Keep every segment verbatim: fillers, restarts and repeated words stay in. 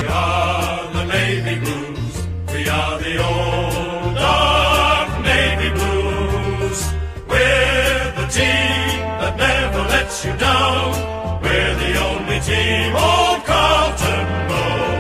are the Navy Blues. We are the old dark Navy Blues. We're the team that never lets you down. We're the only team old Carlton knows.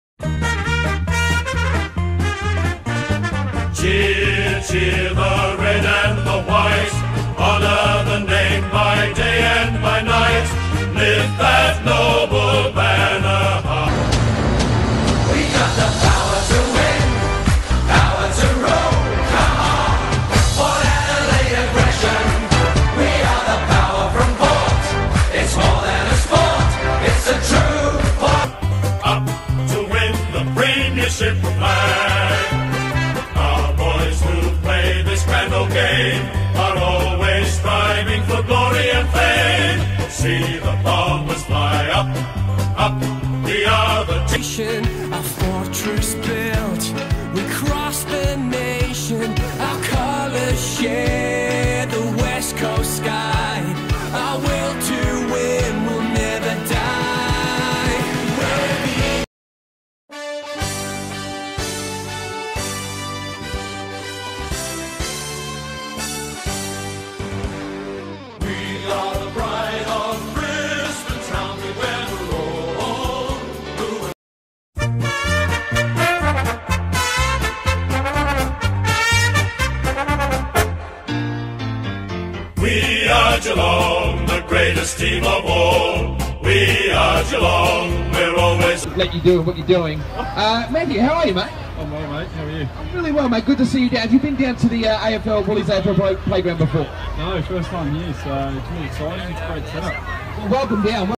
Cheer, cheer the red and the white. Honor the name by day and by night. Lift that noble banner high. We got the power to win, power to rule. Come on, for Adelaide aggression. We are the power from port. It's more than a sport, it's a true sport. Up to win the premiership flag. Our boys who play this grand old game are always striving for glory and fame. See the bombers fly up, up the other nation, a fortress built. We cross the nation, our colors share the west coast sky. Our will to win will never die. We're the We are the pride of Brisbane town. We wear the roll blue. We are Geelong, the greatest team of all. We are Geelong, we're always... Let you do what you're doing. Uh, Matthew, how are you, mate? I'm well, mate. How are you? I'm really well, mate. Good to see you down. Have you been down to the uh, A F L, Woolies A F L play playground before? No, first time here, so it's really exciting. It's a great setup. Well, welcome down.